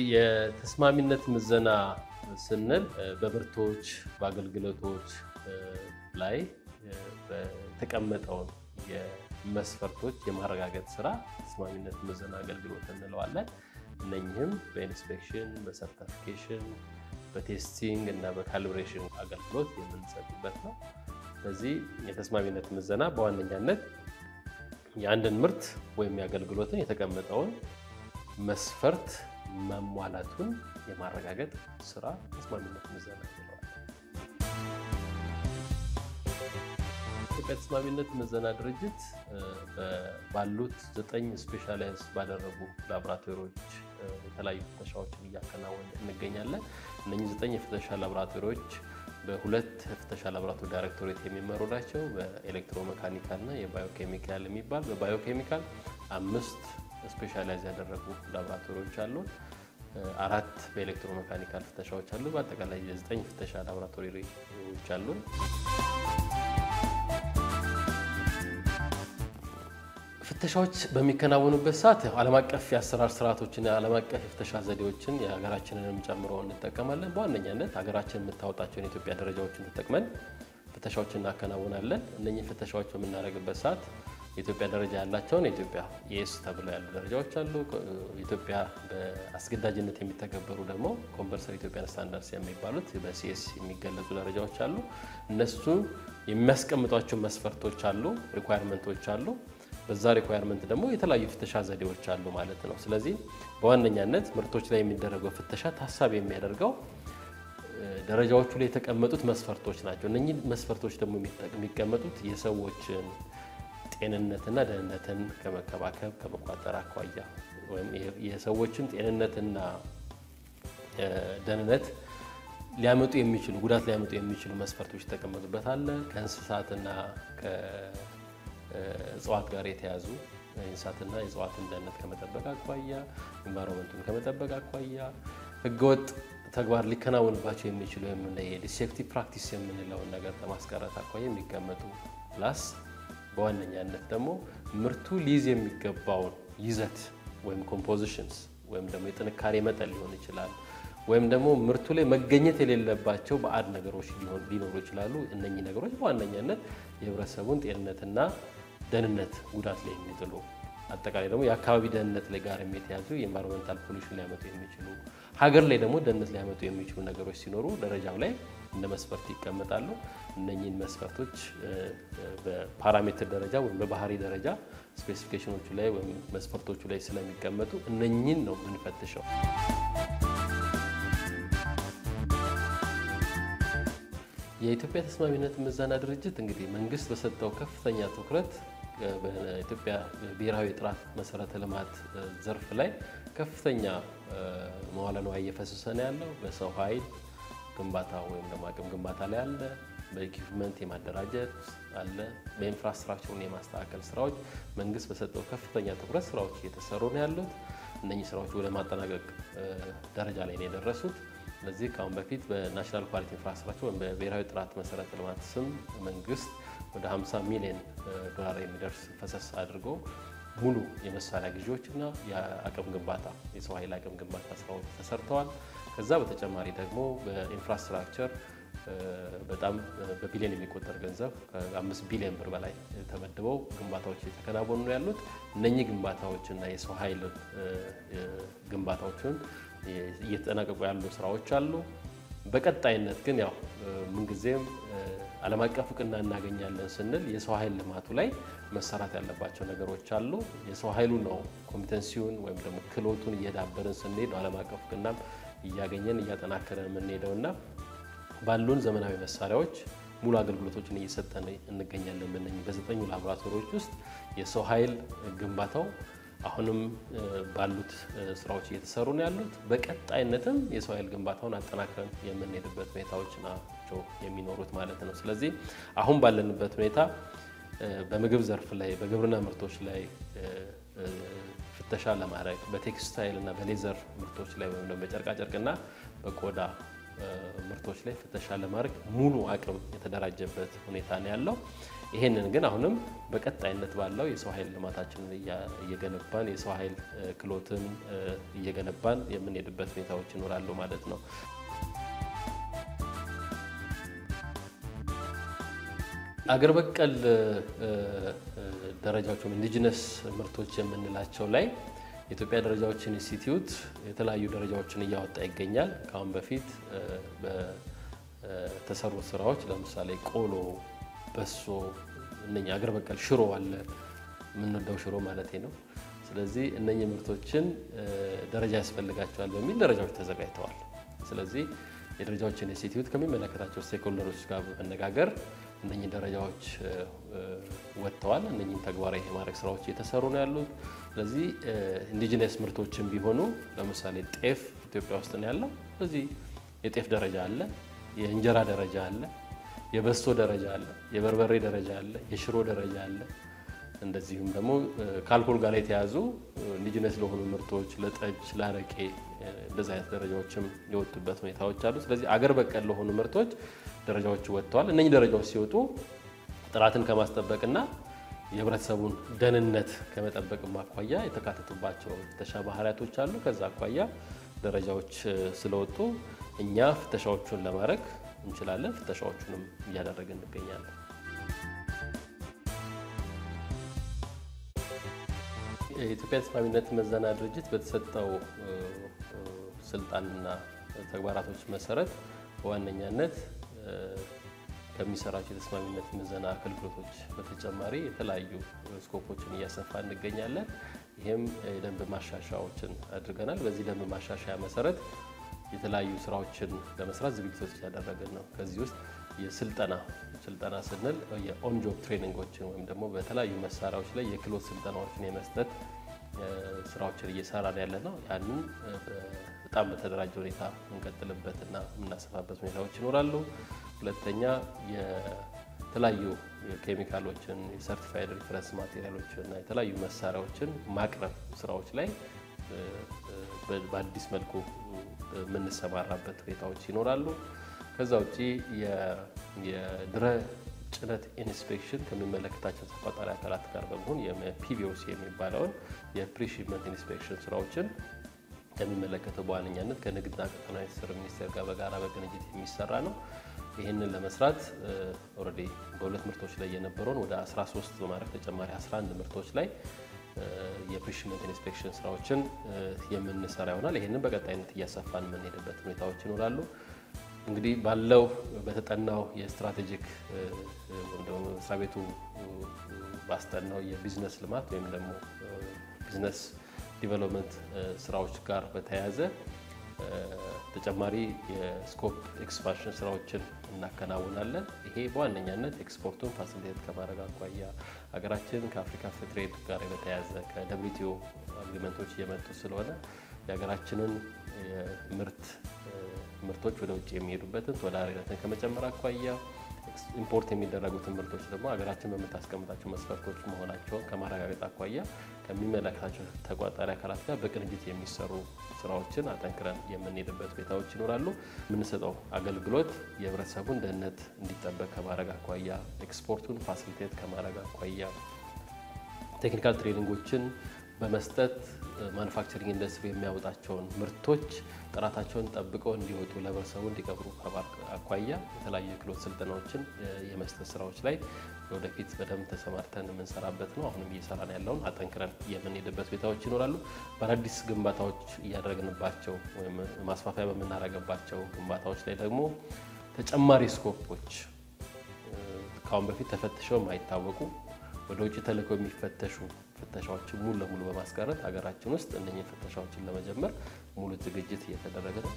የተስማሚነት ምዘና ስንል በምርቶች በአገልግሎቶች ላይ በተቀመጠው የመስፈርቶች የማረጋገጥ ስራ ተስማሚነት ምዘና አገልግሎት እንለዋለን እነኚህም በኢንስፔክሽን በሰርቲፊኬሽን በቴስቲንግ እና በካሊብሬሽን አገልግሎት የምንሰጥበት ነው ስለዚህ የተስማሚነት ምዘና በዋነኛነት የአንድን ምርት ወይም የአገልግሎትን የተቀመጠውን መስፈርት ማሟላቱን የማረጋገጥ ስራ ተስማሚነት ምዘና ይባላል የተስማሚነት ምዘና ድርጅት ባሉት 9 ስፔሻላይዝ ባደረጉ ላቦራቶሪዎች የተለያዩ ፍተሻዎችን እያከናወነ እንገኛለን እነዚህ 9 የፍተሻ ላቦራቶሪዎች በሁለት ፍተሻ ላቦራቶሪ ዳይሬክቶሬት የሚመሩ ናቸው በኤሌክትሮሜካኒካል እና የባዮኬሚካል የሚባል በባዮኬሚካል 5 ስፔሻላይዝ ያደረጉ ላቦራቶሪዎች አሉ 4 በኤሌክትሮሜካኒካል ፍተሻዎች አሉ በአጠቃላይ 9 ፍተሻ ላቦራቶሪዎች አሉ ፍተሻዎች በሚከናወኑበት ሰዓት ዓለም አቀፍ የአሰራር ስርዓቶችን ዓለም አቀፍ ፍተሻ ዘዴዎችን የሀገራችንንም ጨምሮ እንጠቀማለን በዋነኛነት ሀገራችን የምታወጣቸውን የኢትዮጵያ ደረጃዎችን ተጠቅመን ፍተሻዎችን እናከናውናለን እነኚህ ፍተሻዎች በመናረግበት ሰዓት የኢትዮጵያ ደረጃ ያላቸውን የኢትዮጵያ ኤስ ተብለው ያሉ ደረጃዎች አሉ ኢትዮጵያ በአስገዳጅነት የሚተገበሩ ደግሞ ኮምፐልሰሪ ኢትዮጵያን ስታንዳርድስ የሚባሉት በሲኤስ የሚገለጹ ደረጃዎች አሉ እነሱ የሚያስቀምጧቸው መስፈርቶች አሉ ሪኳየርመንቶች አሉ በዛ ሪኳየርመንት ደግሞ የተለያዩ ፍተሻ ዘዴዎች አሉ ማለት ነው ስለዚህ በዋነኛነት ምርቶች ላይ የሚደረገው ፍተሻ ታሳቢ የሚያደርገው ደረጃዎቹ ላይ የተቀመጡት መስፈርቶች ናቸው እነኚህ መስፈርቶች ደግሞ የሚቀመጡት የሰዎችን ጤንነትና ደህንነትን ከመከባከብ ከመቋጠር አኳያ ወይም የሰዎችን ጤንነትና ደህንነት ሊያመጡ የሚችሉ ጉዳት ሊያመጡ የሚችሉ መስፈርቶች ተቀመጡበት አለ ከእንስሳትና ከእጽዋት ጋር የተያዙ እንስሳትና የእጽዋትን ደህንነት ከመጠበቅ አኳያ ኢንቫይሮንመንቱን ከመጠበቅ አኳያ ህገወጥ ተግባር ሊከናወንባቸው የሚችሉ ዲሴፕቲቭ ፕራክቲስ የምንለው ነገር ለማስቀረት አኳያ የሚቀመጡ ፕላስ በዋነኛነት ደግሞ ምርቱ ሊዝ የሚገባውን ይዘት ወይም ኮምፖዚሽንስ ወይም ደግሞ የጥንካሬ መጠን ሊሆን ይችላል ወይም ደግሞ ምርቱ ላይ መገኘት የሌለባቸው ባዕድ ነገሮች ሊኖሩ ይችላሉ እነኚህ ነገሮች በዋነኛነት የህብረተሰቡን ጤንነትና ደህንነት ጉዳት ላይ የሚጥሉ አጠቃላይ ደግሞ የአካባቢ ደህንነት ላይ ጋር የሚያያዙ የኢንቫይሮንመንታል ፖሊሽን ሊያመጡ የሚችሉ ሀገር ላይ ደግሞ ደህንነት ሊያመጡ የሚችሉ ነገሮች ሲኖሩ ደረጃው ላይ እንደ መስፈርት ይቀመጣሉ እነኚህን መስፈርቶች በፓራሜትር ደረጃ ወይም በባህሪ ደረጃ ስፔሲፊኬሽኖቹ ላይ ወይም መስፈርቶቹ ላይ ስለሚቀመጡ እነኚህን ነው የምንፈትሸው የኢትዮጵያ ተስማሚነት ምዘና ድርጅት እንግዲህ መንግስት በሰጠው ከፍተኛ ትኩረት በኢትዮጵያ ብሔራዊ ጥራት መሰረተ ልማት ዘርፍ ላይ ከፍተኛ መዋለ ንዋይ እየፈሰሰ ነው ያለው በሰው ኃይል ግንባታ ወይም ደግሞ አቅም ግንባታ ላይ አለ በኢኩዊፕመንት የማደራጀት አለ በኢንፍራስትራክቸሩን የማስተካከል ስራዎች መንግስት በሰጠው ከፍተኛ ትኩረት ስራዎች እየተሰሩ ነው ያሉት እነኚህ ስራዎች ወደ ማጠናቀቅ ደረጃ ላይ ነው የደረሱት ስለዚህ ካሁን በፊት በናሽናል ኳሊቲ ኢንፍራስትራክቸር ወይም በብሔራዊ ጥራት መሰረተ ልማት ስም መንግስት ወደ 50 ሚሊዮን ዶላር የሚደርስ ፈሰስ አድርጎ ሙሉ የመሳሪያ ግዢዎችና የአቅም ግንባታ የሰው ኃይል አቅም ግንባታ ስራዎች ተሰርተዋል ከዛ በተጨማሪ ደግሞ በኢንፍራስትራክቸር በጣም በቢሊዮን የሚቆጠር ገንዘብ ከ5 ቢሊዮን ብር በላይ ተመድበው ግንባታዎች እየተከናወኑ ነው ያሉት እነኚህ ግንባታዎችና የሰው ኃይል ግንባታዎችን እየተጠናቀቁ ያሉ ስራዎች አሉ በቀጣይነት ግን ያው ምን ጊዜም ዓለም አቀፍ ዕውቅና እናገኛለን ስንል የሰው ኃይል ልማቱ ላይ መሰራት ያለባቸው ነገሮች አሉ የሰው ኃይሉ ነው ኮምፒተንሲውን ወይም ደግሞ ክህሎቱን እየዳበረን ስንሄድ ዓለም አቀፍ ዕውቅናም እያገኘን እያጠናከረን የምንሄደውና ባሉን ዘመናዊ መሳሪያዎች ሙሉ አገልግሎቶችን እየሰጠን እንገኛለን በ9 ላቦራቶሪዎች ውስጥ የሰው ኃይል ግንባታው አሁንም ባሉት ስራዎች እየተሰሩ ነው ያሉት በቀጣይነትም የሰው ኃይል ግንባታውን አጠናክረን የምንሄድበት ሁኔታዎች ናቸው የሚኖሩት ማለት ነው ስለዚህ አሁን ባለንበት ሁኔታ በምግብ ዘርፍ ላይ በግብርና ምርቶች ላይ ፍተሻ ለማድረግ በቴክስታይል እና በሌዘር ምርቶች ላይ ወይም ደግሞ በጨርቃ ጨርቅና በቆዳ ምርቶች ላይ ፍተሻ ለማድረግ ሙሉ አቅም የተደራጀበት ሁኔታ ነው ያለው ይሄንን ግን አሁንም በቀጣይነት ባለው የሰው ኃይል ልማታችንን እየገነባን የሰው ኃይል ክሎትን እየገነባን የምንሄድበት ሁኔታዎች ይኖራሉ ማለት ነው። አገር በቀል ደረጃዎች ኢንዲጂነስ ምርቶች የምንላቸው ላይ የኢትዮጵያ ደረጃዎች ኢንስቲትዩት የተለያዩ ደረጃዎችን እያወጣ ይገኛል። ካሁን በፊት በተሰሩ ስራዎች ለምሳሌ ቆሎ፣ በሶ፣ እነኛ አገር በቀል ሽሮ አለ ምንወደው ሽሮ ማለት ነው። ስለዚህ እነኚህ ምርቶችን ደረጃ ያስፈልጋቸዋል በሚል ደረጃዎች ተዘጋጅተዋል። ስለዚህ የደረጃዎች ኢንስቲትዩት ከሚመለከታቸው ስቴክሆልደሮች ጋር በመነጋገር እነኚህ ደረጃዎች ወጥተዋል። እነኚህ ተግባራዊ የማድረግ ስራዎች እየተሰሩ ነው ያሉት። ስለዚህ ኢንዲጂነስ ምርቶችን ቢሆኑ ለምሳሌ ጤፍ ኢትዮጵያ ውስጥ ነው ያለው። ስለዚህ የጤፍ ደረጃ አለ፣ የእንጀራ ደረጃ አለ፣ የበሶ ደረጃ አለ፣ የበርበሬ ደረጃ አለ፣ የሽሮ ደረጃ አለ። እንደዚሁም ደግሞ ከአልኮል ጋር የተያዙ ኢንዲጂነስ ለሆኑ ምርቶች ለጠጅ፣ ለአረቄ እንደዚህ አይነት ደረጃዎችም የወጡበት ሁኔታዎች አሉ። ስለዚህ አገር በቀል ለሆኑ ምርቶች ደረጃዎች ወጥተዋል። እነኚህ ደረጃዎች ሲወጡ ጥራትን ከማስጠበቅና የህብረተሰቡን ደህንነት ከመጠበቅ ማኳያ የተካተቱባቸው ፍተሻ ባህሪያቶች አሉ። ከዛ አኳያ ደረጃዎች ስለወጡ እኛ ፍተሻዎቹን ለማድረግ እንችላለን። ፍተሻዎቹንም እያደረግን እንገኛለን። የኢትዮጵያ ተስማሚነት ምዘና ድርጅት በተሰጠው ስልጣንና ተግባራቶች መሰረት በዋነኛነት ከሚሰራቸው የተስማሚነት ምዘና አገልግሎቶች በተጨማሪ የተለያዩ ስኮፖችን እያሰፋ እንገኛለን። ይሄም የደንብ ማሻሻያዎችን አድርገናል። በዚህ ደንብ ማሻሻያ መሰረት የተለያዩ ስራዎችን ለመስራት ዝግጅቶች እያደረግን ነው። ከዚህ ውስጥ የስልጠና ስንል የኦን ጆብ ትሬኒንጎችን ወይም ደግሞ በተለያዩ መሳሪያዎች ላይ የክህሎት ስልጠናዎችን የመስጠት ስራዎችን እየሰራን ያለ ነው። ያንን በጣም በተደራጀ ሁኔታ እንቀጥልበትና የምናሰፋበት ሁኔታዎች ይኖራሉ። ሁለተኛ የተለያዩ ኬሚካሎችን የሰርቲፋይድ ሪፈረንስ ማቴሪያሎችን እና የተለያዩ መሳሪያዎችን ማቅረብ ስራዎች ላይ በአዲስ መልኩ የምንሰማራበት ሁኔታዎች ይኖራሉ። ከዛ ውጪ የድረ ጭነት ኢንስፔክሽን ከሚመለከታቸው ተቆጣጣሪ አካላት ጋር በመሆን የፒቪኦሲ የሚባለውን የፕሪሺፕመንት ኢንስፔክሽን ስራዎችን ከሚመለከተው በዋነኛነት ከንግድና ቀጠናዊ ትስስር ሚኒስቴር ጋር በጋራ በቅንጅት የሚሰራ ነው። ይህንን ለመስራት ኦልሬዲ በሁለት ምርቶች ላይ የነበረውን ወደ 13 በማድረግ ተጨማሪ 11 ምርቶች ላይ የፕሪሺፕመንት ኢንስፔክሽን ስራዎችን የምንሰራ ይሆናል። ይህንን በቀጣይነት እያሰፋን የምንሄድበት ሁኔታዎች ይኖራሉ። እንግዲህ ባለው በተጠናው የስትራቴጂክ ወይም ደግሞ መስሪያ ቤቱ ባስጠናው የቢዝነስ ልማት ወይም ደግሞ ቢዝነስ ዲቨሎፕመንት ስራዎች ጋር በተያያዘ ተጨማሪ የስኮፕ ኤክስፓንሽን ስራዎችን እናከናውናለን። ይሄ በዋነኛነት ኤክስፖርቱን ፋሲሊቴት ከማድረግ አኳያ ሀገራችን ከአፍሪካ ፍሪ ትሬድ ጋር በተያያዘ ከደብሊውቲኦ አግሪመንቶች እየመጡ ስለሆነ የሀገራችንን ምርቶች ወደ ውጭ የሚሄዱበትን ተወዳዳሪነትን ከመጨመር አኳያ ኢምፖርት የሚደረጉትን ምርቶች ደግሞ ሀገራችን በምታስቀምጣቸው መስፈርቶች መሆናቸውን ከማረጋገጥ አኳያ ከሚመለከታቸው ተቆጣጣሪ አካላት ጋር በቅንጅት የሚሰሩ ስራዎችን አጠንክረን የምንሄድበት ሁኔታዎች ይኖራሉ። የምንሰጠው አገልግሎት የህብረተሰቡን ደህንነት እንዲጠበቅ ከማድረግ አኳያ ኤክስፖርቱን ፋሲሊቴት ከማድረግ አኳያ ቴክኒካል ትሬኒንጎችን በመስጠት ማኑፋክቸሪንግ ኢንዱስትሪ የሚያወጣቸውን ምርቶች ጥራታቸውን ጠብቀው እንዲወጡ ለህብረተሰቡ እንዲቀርቡ አኳያ የተለያዩ የክህሎት ስልጠናዎችን የመስጠት ስራዎች ላይ ወደፊት በደንብ ተሰማርተን የምንሰራበት ነው። አሁንም እየሰራን ያለውን አጠንክረን የምንሄድበት ሁኔታዎች ይኖራሉ። በአዳዲስ ግንባታዎች እያደረግንባቸው ወይም ማስፋፊያ በምናደርግባቸው ግንባታዎች ላይ ደግሞ ተጨማሪ ስኮፖች ካሁን በፊት ተፈትሸው የማይታወቁ ወደ ውጭ ተልከው የሚፈተሹ ፍተሻዎችን ሙሉ ለሙሉ በማስቀረት ሀገራችን ውስጥ እነኚህ ፍተሻዎችን ለመጀመር ሙሉ ዝግጅት እየተደረገ ነው።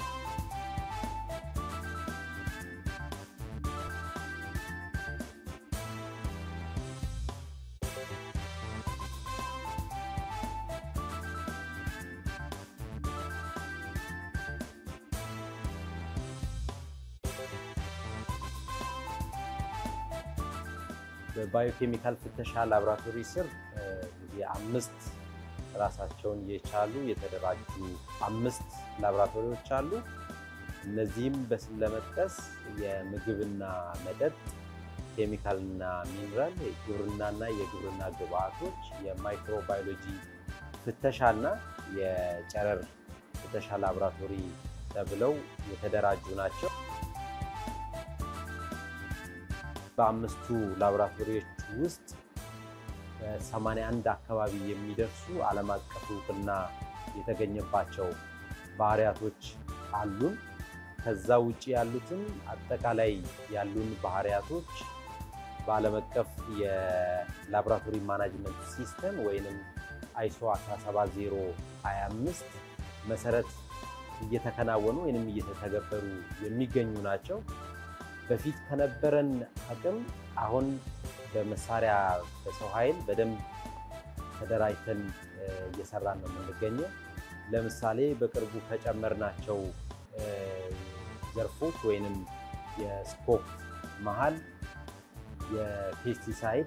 በባዮኬሚካል ፍተሻ ላቦራቶሪ ስር የአምስት ራሳቸውን የቻሉ የተደራጁ 5 ላቦራቶሪዎች አሉ። እነዚህም በስም ለመጥቀስ የምግብና መጠጥ፣ ኬሚካልና ሚነራል የግብርናና የግብርና ግብዓቶች የማይክሮባዮሎጂ ፍተሻና የጨረር ፍተሻ ላቦራቶሪ ተብለው የተደራጁ ናቸው። በአምስቱ ላቦራቶሪዎች ውስጥ 81 አካባቢ የሚደርሱ ዓለም አቀፍ እውቅና የተገኘባቸው ባህሪያቶች አሉን። ከዛ ውጪ ያሉትን አጠቃላይ ያሉን ባህሪያቶች በዓለም አቀፍ የላቦራቶሪ ማኔጅመንት ሲስተም ወይንም አይሶ 17025 መሰረት እየተከናወኑ ወይንም እየተተገበሩ የሚገኙ ናቸው። በፊት ከነበረን አቅም አሁን በመሳሪያ በሰው ኃይል በደንብ ተደራጅተን እየሰራን ነው የምንገኘው። ለምሳሌ በቅርቡ ከጨመርናቸው ዘርፎች ወይንም የስኮፕ መሃል የፔስቲሳይድ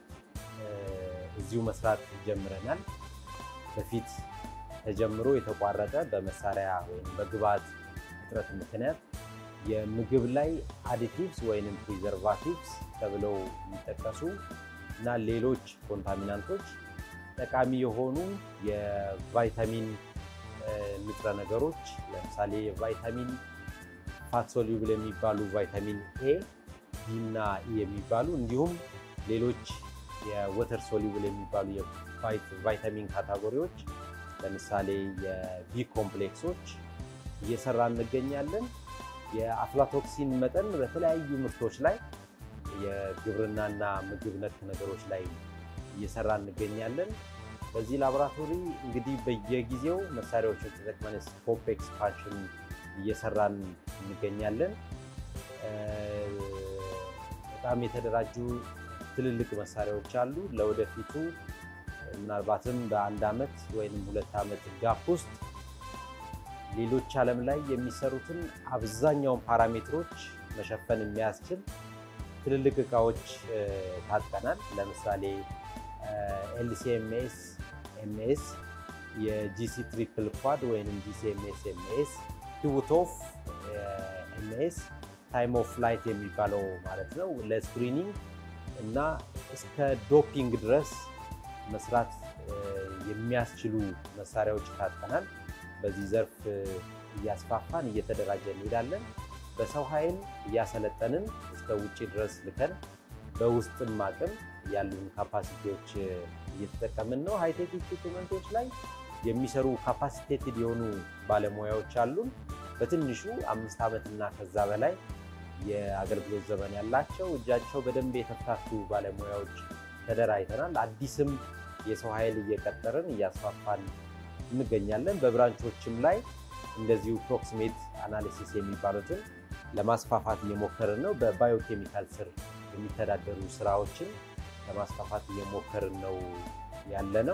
እዚሁ መስራት ጀምረናል። በፊት ተጀምሮ የተቋረጠ በመሳሪያ ወይም በግብዓት እጥረት ምክንያት የምግብ ላይ አዲቲቭስ ወይንም ፕሪዘርቫቲቭስ ተብለው የሚጠቀሱ እና ሌሎች ኮንታሚናንቶች ጠቃሚ የሆኑ የቫይታሚን ንጥረ ነገሮች ለምሳሌ የቫይታሚን ፋት ሶሉብል የሚባሉ ቫይታሚን ኤ፣ ዲ እና ኢ የሚባሉ እንዲሁም ሌሎች የወተር ሶሉብል የሚባሉ የቫይታሚን ካታጎሪዎች ለምሳሌ የቢ ኮምፕሌክሶች እየሰራን እንገኛለን። የአፍላቶክሲን መጠን በተለያዩ ምርቶች ላይ የግብርናና ምግብ ነክ ነገሮች ላይ እየሰራን እንገኛለን። በዚህ ላቦራቶሪ እንግዲህ በየጊዜው መሳሪያዎችን ተጠቅመን ስኮፕ ኤክስፓንሽን እየሰራን እንገኛለን። በጣም የተደራጁ ትልልቅ መሳሪያዎች አሉ። ለወደፊቱ ምናልባትም በአንድ ዓመት ወይም 2 ዓመት ጋፕ ውስጥ ሌሎች ዓለም ላይ የሚሰሩትን አብዛኛውን ፓራሜትሮች መሸፈን የሚያስችል ትልልቅ እቃዎች ታጥቀናል። ለምሳሌ LCMS MS የጂሲ ትሪፕል ኳድ ወይንም GCMS MS ፒቮት ኦፍ MS ታይም ኦፍ ፍላይት የሚባለው ማለት ነው። ለስክሪኒንግ እና እስከ ዶፒንግ ድረስ መስራት የሚያስችሉ መሳሪያዎች ታጥቀናል። በዚህ ዘርፍ እያስፋፋን እየተደራጀን እንሄዳለን። በሰው ኃይል እያሰለጠንን እስከ ውጪ ድረስ ልከን በውስጥም አቅም ያሉን ካፓሲቲዎች እየተጠቀምን ነው። ሃይቴክ ኢኩዊፕመንቶች ላይ የሚሰሩ ካፓሲቴትድ የሆኑ ባለሙያዎች አሉን። በትንሹ 5 ዓመት እና ከዛ በላይ የአገልግሎት ዘመን ያላቸው እጃቸው በደንብ የተፈታቱ ባለሙያዎች ተደራጅተናል። አዲስም የሰው ኃይል እየቀጠርን እያስፋፋን እንገኛለን። በብራንቾችም ላይ እንደዚሁ ፕሮክሲሜት አናሊሲስ የሚባሉትን ለማስፋፋት እየሞከርን ነው። በባዮኬሚካል ስር የሚተዳደሩ ስራዎችን ለማስፋፋት እየሞከርን ነው ያለነው።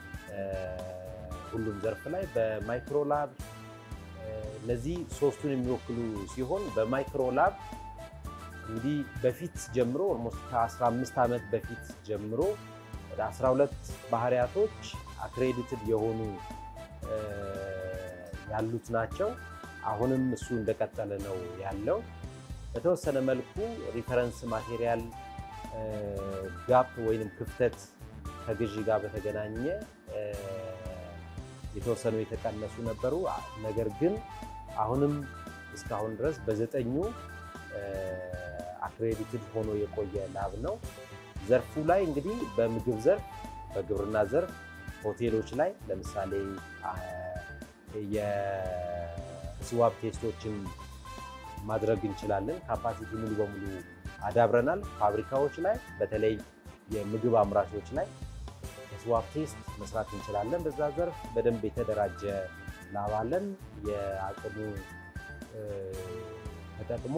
ሁሉም ዘርፍ ላይ በማይክሮላብ እነዚህ ሶስቱን የሚወክሉ ሲሆን በማይክሮላብ እንግዲህ በፊት ጀምሮ ኦልሞስት ከ15 ዓመት በፊት ጀምሮ ወደ 12 ባህሪያቶች አክሬዲትድ የሆኑ ያሉት ናቸው። አሁንም እሱ እንደቀጠለ ነው ያለው። በተወሰነ መልኩ ሪፈረንስ ማቴሪያል ጋፕ ወይንም ክፍተት ከግዢ ጋር በተገናኘ የተወሰኑ የተቀነሱ ነበሩ። ነገር ግን አሁንም እስካሁን ድረስ በ9ኙ አክሬዲትድ ሆኖ የቆየ ላብ ነው። ዘርፉ ላይ እንግዲህ በምግብ ዘርፍ፣ በግብርና ዘርፍ፣ ሆቴሎች ላይ ለምሳሌ የስዋብ ቴስቶችን ማድረግ እንችላለን። ካፓሲቲ ሙሉ በሙሉ አዳብረናል። ፋብሪካዎች ላይ በተለይ የምግብ አምራቾች ላይ የስዋብ ቴስት መስራት እንችላለን። በዛ ዘርፍ በደንብ የተደራጀ ላብ አለን። የአቅሙ ተጠቅሞ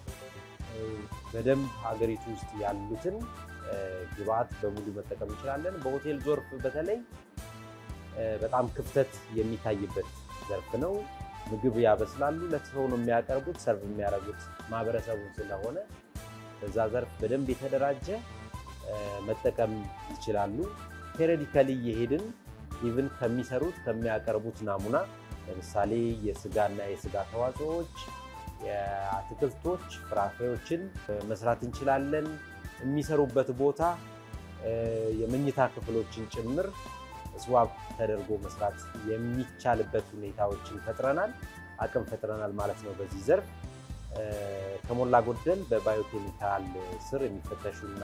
በደንብ ሀገሪቱ ውስጥ ያሉትን ግብዓት በሙሉ መጠቀም እንችላለን። በሆቴል ዘርፍ በተለይ በጣም ክፍተት የሚታይበት ዘርፍ ነው። ምግብ ያበስላሉ፣ ለሰው ነው የሚያቀርቡት፣ ሰርቭ የሚያደርጉት ማህበረሰቡን ስለሆነ በዛ ዘርፍ በደንብ የተደራጀ መጠቀም ይችላሉ። ፔሪዮዲካሊ እየሄድን ኢቭን ከሚሰሩት ከሚያቀርቡት ናሙና ለምሳሌ የስጋና የስጋ ተዋጽኦዎች፣ የአትክልቶች፣ ፍራፍሬዎችን መስራት እንችላለን። የሚሰሩበት ቦታ የመኝታ ክፍሎችን ጭምር ስዋብ ተደርጎ መስራት የሚቻልበት ሁኔታዎችን ፈጥረናል አቅም ፈጥረናል ማለት ነው በዚህ ዘርፍ ከሞላ ጎደል በባዮኬሚካል ስር የሚፈተሹ